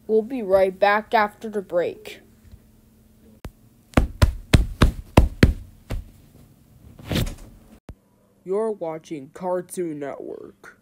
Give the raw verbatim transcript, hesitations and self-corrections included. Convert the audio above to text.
We'll be right back after the break. You're watching Cartoon Network.